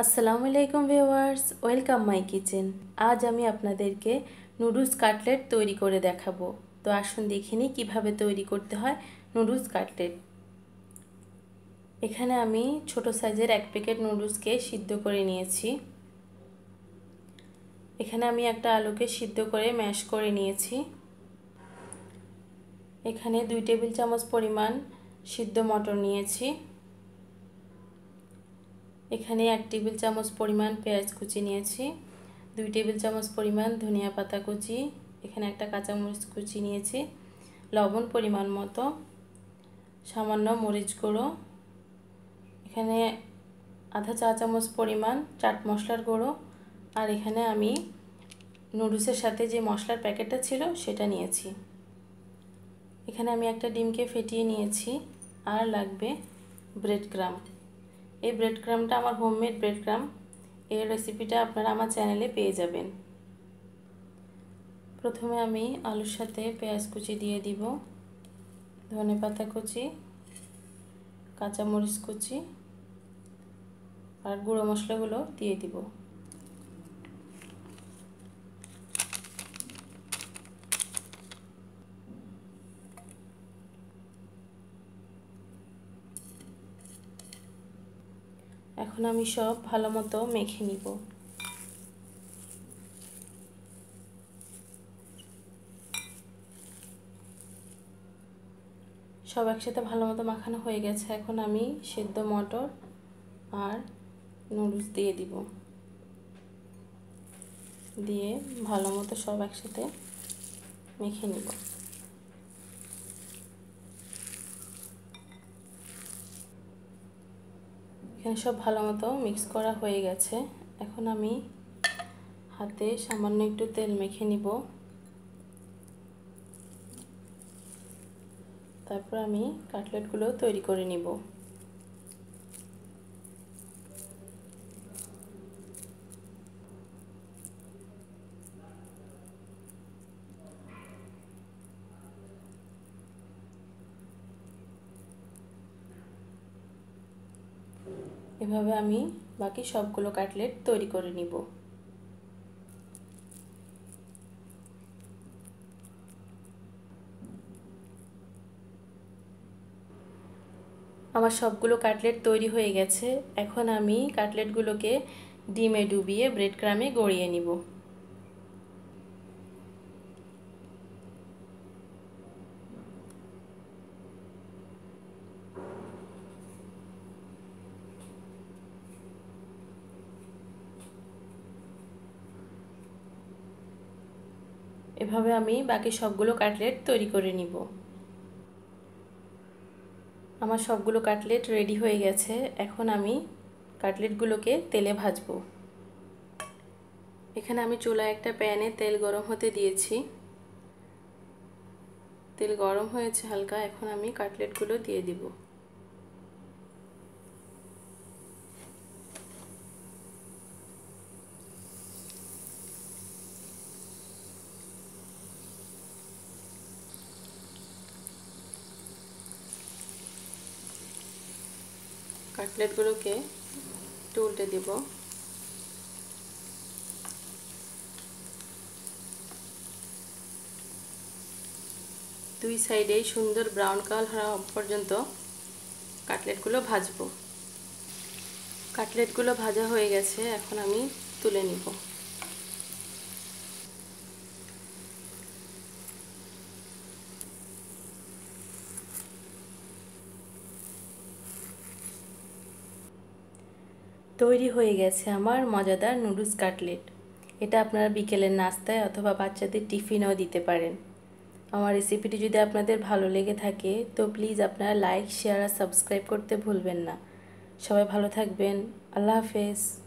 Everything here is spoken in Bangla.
আসসালামু আলাইকুম ভিউয়ার্স, ওয়েলকাম মাই কিচেন। আজ আমি আপনাদেরকে নুডলস কাটলেট তৈরি করে দেখাবো। তো আসুন দেখে নিই কীভাবে তৈরি করতে হয় নুডলস কাটলেট। এখানে আমি ছোট সাইজের 1 প্যাকেট নুডলসকে সিদ্ধ করে নিয়েছি। এখানে আমি একটা আলুকে সিদ্ধ করে ম্যাশ করে নিয়েছি। এখানে 2 টেবিল চামচ পরিমাণ সিদ্ধ মটর নিয়েছি। এখানে 1 টেবিল চামচ পরিমাণ পেঁয়াজ কুচি নিয়েছি, 2 টেবিল চামচ পরিমাণ ধনিয়া পাতা কুচি, এখানে একটা কাঁচামরিচ কুচি নিয়েছি, লবণ পরিমাণ মতো, সামান্য মরিচ গুঁড়ো, এখানে আধা চা চামচ পরিমাণ চাট মশলার গুঁড়ো, আর এখানে আমি নুডলসের সাথে যে মশলার প্যাকেটটা ছিল সেটা নিয়েছি। এখানে আমি একটা ডিমকে ফেটিয়ে নিয়েছি, আর লাগবে ব্রেড ক্রাম্ব। এই ব্রেড ক্রাম্বটা আমার হোমমেড ব্রেড ক্রাম্ব। এই রেসিপিটা আপনারা আমার চ্যানেলে পেয়ে যাবেন। প্রথমে আমি আলুর সাথে পেঁয়াজ কুচি দিয়ে দিব, ধনেপাতা কুচি, কাঁচামরিচ কুচি আর গুঁড়ো মশলাগুলো দিয়ে দিব। এখন আমি সব ভালো মতো মেখে নিব। সব একসাথে ভালো মতো মাখানো হয়ে গেছে। এখন আমি সেদ্ধ মটর আর নুডলস দিয়ে দিব, দিয়ে ভালো মতো সব একসাথে মেখে নিব। এখানে সব ভালো মতো মিক্স করা হয়ে গেছে। এখন আমি হাতে সামান্য একটু তেল মেখে নিব। তারপর আমি কাটলেটগুলো তৈরি করে নিব। এভাবে আমি বাকি সবগুলো কাটলেট তৈরি করে নিব। আমার সবগুলো কাটলেট তৈরি হয়ে গেছে। এখন আমি কাটলেটগুলোকে ডিমে ডুবিয়ে ব্রেড ক্রামে গড়িয়ে নিব। এভাবে আমি বাকি সবগুলো কাটলেট তৈরি করে নিব। আমার সবগুলো কাটলেট রেডি হয়ে গেছে। এখন আমি কাটলেটগুলোকে তেলে ভাজবো। এখানে আমি চুলায় একটা প্যানে তেল গরম হতে দিয়েছি। তেল গরম হয়েছে হালকা, এখন আমি কাটলেটগুলো দিয়ে দিব। কাটলেটগুলোকে একটু উল্টে দিব। দুই সাইডেই সুন্দর ব্রাউন কালার হওয়া পর্যন্ত কাটলেটগুলো ভাজবো। কাটলেটগুলো ভাজা হয়ে গেছে, এখন আমি তুলে নিব। তৈরি হয়ে গেছে আমার মজাদার নুডলস কাটলেট। এটা আপনারা বিকেলের নাস্তায় অথবা বাচ্চাদের টিফিনেও দিতে পারেন। আমার রেসিপিটি যদি আপনাদের ভালো লেগে থাকে তো প্লিজ আপনারা লাইক, শেয়ার আর সাবস্ক্রাইব করতে ভুলবেন না। সবাই ভালো থাকবেন। আল্লাহ হাফেজ।